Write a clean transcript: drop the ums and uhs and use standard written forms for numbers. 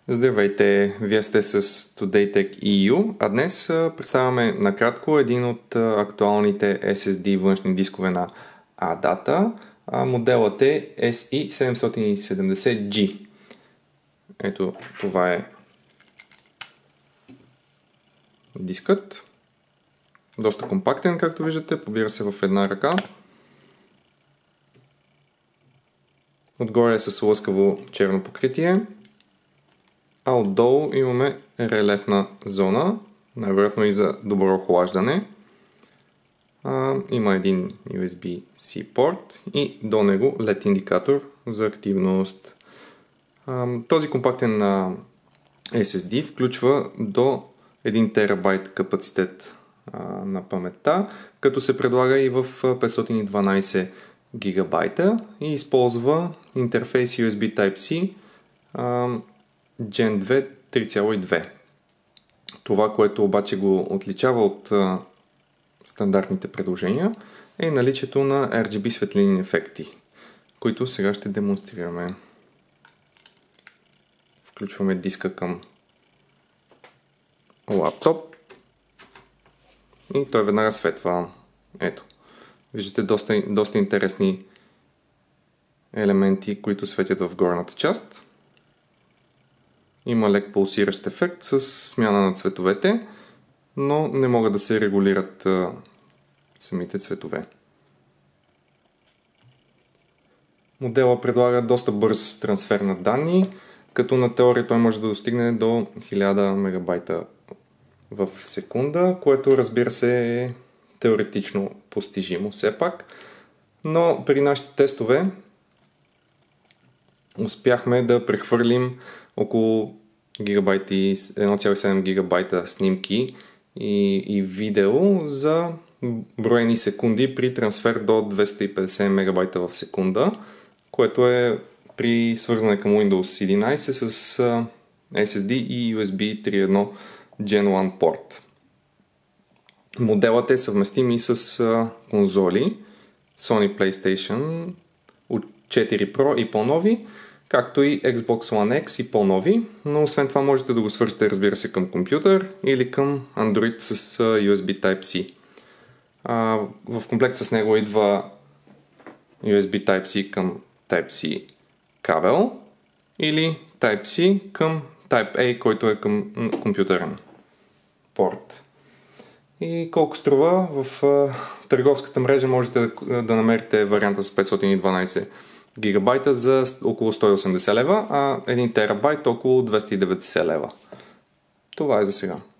Здравейте, вие сте с TodayTech EU, а днес представяме накратко един от актуалните SSD външни дискове на ADATA. Моделът е SE770G. Ето, това е дискът. Доста компактен, както виждате, побира се в една ръка. Отгоре е с лъскаво черно покритие. А отдолу имаме релефна зона, най-вероятно и за добро охлаждане. Има един USB-C порт и до него LED индикатор за активност. Този компактен SSD включва до 1 терабайт капацитет на паметта, като се предлага и в 512 гигабайта и използва интерфейс USB Type-C Gen 2 3.2. Това, което обаче го отличава от стандартните предложения, е наличието на RGB светлинни ефекти, които сега ще демонстрираме. Включваме диска към лаптоп и той веднага светва. Ето, виждате доста интересни елементи, които светят в горната част. Има лек пулсиращ ефект с смяна на цветовете, но не могат да се регулират самите цветове. Модела предлага доста бърз трансфер на данни, като на теория той може да достигне до 1000 мегабайта в секунда, което разбира се е теоретично постижимо все пак, но при нашите тестове успяхме да прехвърлим около 1,7 гигабайта снимки и видео за броени секунди при трансфер до 250 мегабайта в секунда, което е при свързване към Windows 11 с SSD и USB 3.1 Gen 1 порт. Моделът е съвместим и с конзоли Sony PlayStation от 4 Pro и по-нови, както и Xbox One X и по-нови, но освен това можете да го свържете, разбира се, към компютър или към Android с USB Type-C. В комплект с него идва USB Type-C към Type-C кабел или Type-C към Type-A, който е към компютърен порт. И колко струва? В търговската мрежа можете да намерите варианта с 512 гигабайта за около 180 лева, а 1 терабайт около 290 лева. Това е за сега.